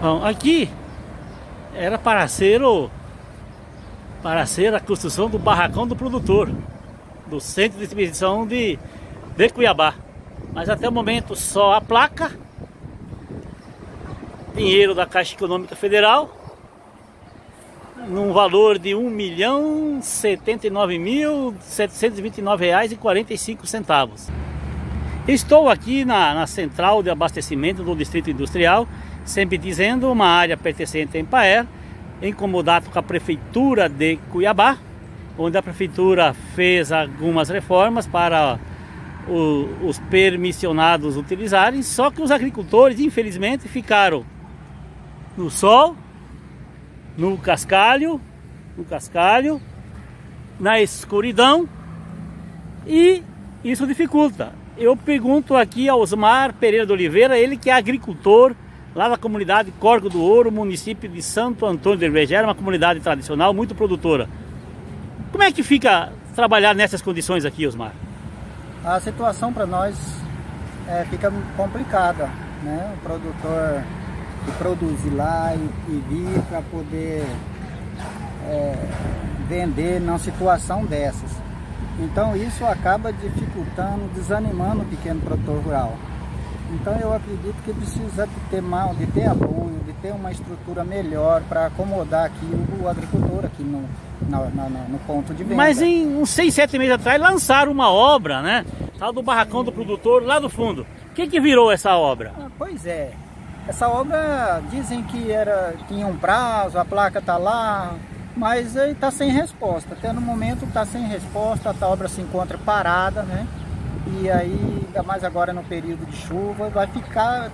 Bom, aqui era para ser a construção do barracão do produtor, do centro de distribuição de Cuiabá. Mas até o momento só a placa, dinheiro da Caixa Econômica Federal, num valor de R$ 1.079.729,45. Estou aqui na central de abastecimento do Distrito Industrial, sempre dizendo, uma área pertencente a Empaer, em comodato com a Prefeitura de Cuiabá, onde a Prefeitura fez algumas reformas para os permissionados utilizarem, só que os agricultores, infelizmente, ficaram no sol, no cascalho, na escuridão, e isso dificulta. Eu pergunto aqui ao Osmar Pereira de Oliveira, ele que é agricultor lá da comunidade Córrego do Ouro, município de Santo Antônio do Hervejera, uma comunidade tradicional, muito produtora. Como é que fica trabalhar nessas condições aqui, Osmar? A situação para nós fica complicada, né? O produtor que produz lá e vir para poder vender numa situação dessas. Então isso acaba dificultando, desanimando o pequeno produtor rural. Então eu acredito que precisa de ter apoio, de ter uma estrutura melhor para acomodar aqui o agricultor aqui no ponto de venda. Mas em uns 6, 7 meses atrás lançaram uma obra, né? Tal do barracão do produtor lá do fundo. O que virou essa obra? Pois é, essa obra dizem que tinha um prazo, a placa está lá, mas está sem resposta. Até no momento está sem resposta, a obra se encontra parada, né? E aí, ainda mais agora no período de chuva, vai ficar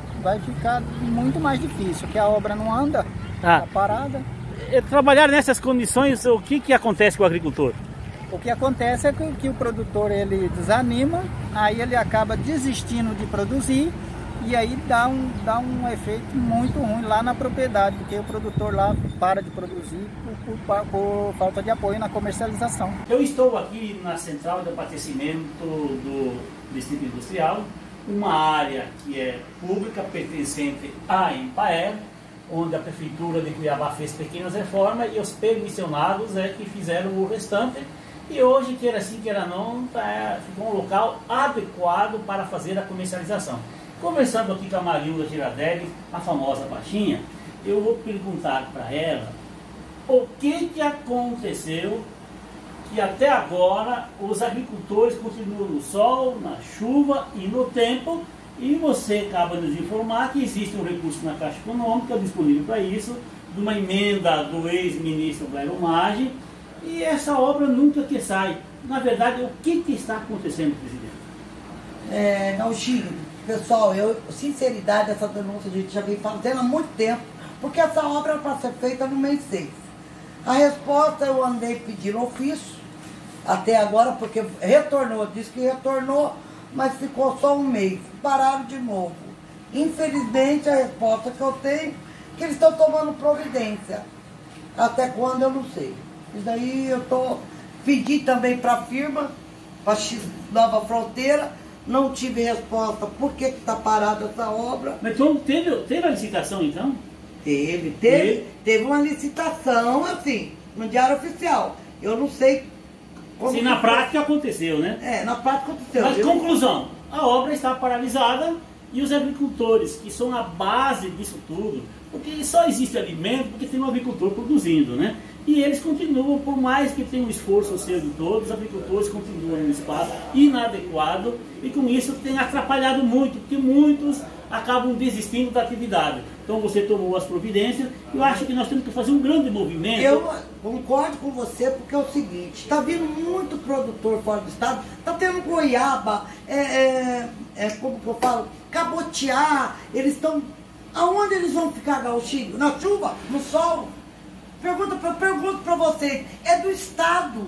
muito mais difícil, porque a obra não anda, está parada. Trabalhar nessas condições, o que acontece com o agricultor? O que acontece é que o produtor ele desanima, aí ele acaba desistindo de produzir, e aí dá um efeito muito ruim lá na propriedade, porque o produtor lá para de produzir por falta de apoio na comercialização. Eu estou aqui na central de abastecimento do Distrito Industrial, uma área que é pública, pertencente à Empaer, onde a Prefeitura de Cuiabá fez pequenas reformas e os permissionados que fizeram o restante. E hoje, queira sim, queira não, ficou um local adequado para fazer a comercialização. Conversando aqui com a Marilda Girardelli, a famosa baixinha, eu vou perguntar para ela o que aconteceu que até agora os agricultores continuam no sol, na chuva e no tempo, e você acaba de nos informar que existe um recurso na Caixa Econômica disponível para isso, de uma emenda do ex-ministro Blairo Maggi, e essa obra nunca que sai. Na verdade, o que está acontecendo, presidente? Gauchinho, pessoal, sinceridade, essa denúncia a gente já vem fazendo há muito tempo, porque essa obra era para ser feita no mês 6. A resposta eu andei pedindo ofício até agora, porque disse que retornou, mas ficou só um mês, pararam de novo. Infelizmente a resposta que eu tenho é que eles estão tomando providência. Até quando eu não sei. Isso daí eu pedi também para a firma, para X Nova Fronteira, não tive resposta por que está parada essa obra. Mas então teve a licitação então? Teve uma licitação, assim, no Diário Oficial. Eu não sei como. Sim, na prática aconteceu, né? Na prática aconteceu. Mas conclusão, a obra está paralisada e os agricultores, que são a base disso tudo, porque só existe alimento porque tem um agricultor produzindo, né? E eles continuam, por mais que tenha um esforço seu de todos, os agricultores continuam no espaço inadequado e com isso tem atrapalhado muito, porque muitos acabam desistindo da atividade. Então você tomou as providências, eu acho que nós temos que fazer um grande movimento. Eu concordo com você, porque é o seguinte, está vindo muito produtor fora do estado, está tendo goiaba, como que eu falo, cabotiá, eles estão... Aonde eles vão ficar, Gauchinho? Na chuva? No sol? Pergunto para vocês, é do estado.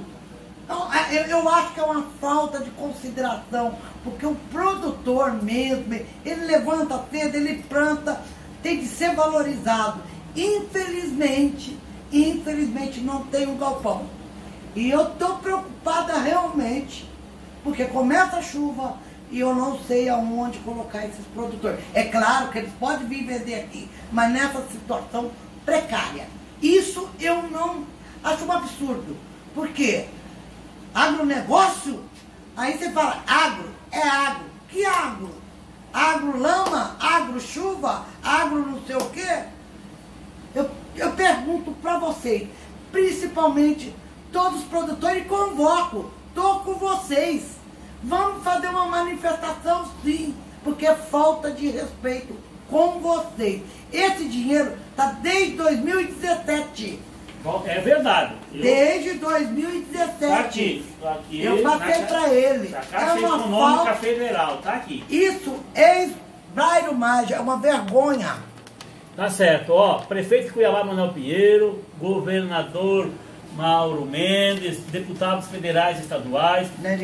Eu acho que é uma falta de consideração, porque o produtor mesmo, ele levanta cedo, ele planta, tem que ser valorizado. Infelizmente não tem um galpão. E eu estou preocupada realmente, porque começa a chuva, e eu não sei aonde colocar esses produtores. É claro que eles podem vir vender aqui, mas nessa situação precária. Isso eu não acho um absurdo. Por quê? Agronegócio, aí você fala, agro, é agro. Que agro? Agro lama, agro chuva, agro não sei o quê? Eu pergunto para vocês, principalmente todos os produtores, e convoco, estou com vocês. Vamos fazer uma manifestação sim, porque é falta de respeito com vocês. Esse dinheiro está desde 2017. É verdade. Desde 2017. Tá aqui. Eu passei para ele. A Caixa Econômica Federal, tá aqui. Isso, ex-Brairo Maggi, é uma vergonha. Tá certo, ó. Prefeito de Cuiabá, Manuel Pinheiro, governador Mauro Mendes, deputados federais e estaduais,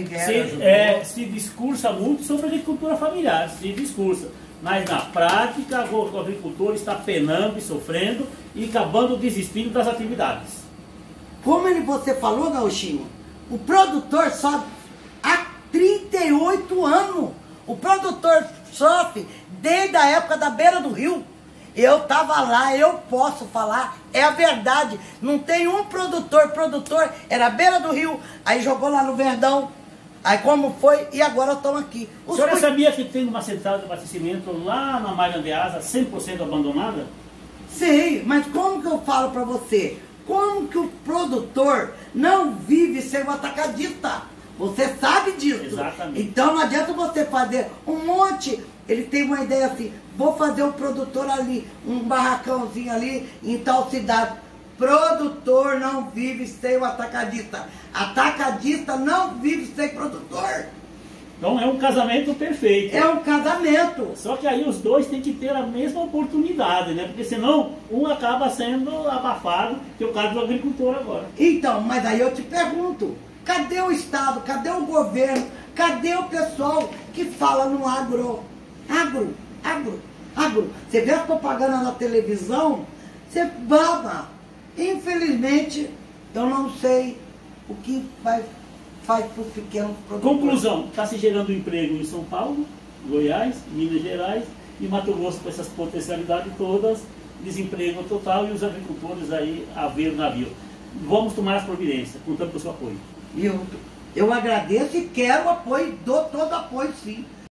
se discursa muito sobre agricultura familiar, se discursa. Mas na prática o agricultor está penando e sofrendo e acabando desistindo das atividades. Como você falou, Gauchinho, o produtor sofre há 38 anos. O produtor sofre desde a época da beira do rio. Eu estava lá, eu posso falar, é a verdade. Não tem um produtor era à beira do rio, aí jogou lá no Verdão, aí como foi, e agora estão aqui. A senhora sabia que tem uma central de abastecimento lá na Malha Andeasa, 100% abandonada? Sim, mas como que eu falo para você? Como que o produtor não vive sem o atacadista? Você sabe disso. Exatamente. Então não adianta você fazer um monte. Ele tem uma ideia assim, vou fazer um produtor ali, um barracãozinho ali em tal cidade. Produtor não vive sem o atacadista. Atacadista não vive sem produtor. Então é um casamento perfeito. É um casamento. Só que aí os dois têm que ter a mesma oportunidade, né? Porque senão um acaba sendo abafado, que é o caso do agricultor agora. Então, mas aí eu te pergunto, cadê o Estado, cadê o governo, cadê o pessoal que fala no agro? Agro. Você vê a propaganda na televisão, você baba. Infelizmente, eu não sei o que faz para os pequenos produtores. Conclusão, está se gerando emprego em São Paulo, Goiás, Minas Gerais e Mato Grosso com essas potencialidades todas, desemprego total e os agricultores aí a ver o navio. Vamos tomar as providências, contando com o seu apoio. Eu agradeço e quero apoio, dou todo apoio sim.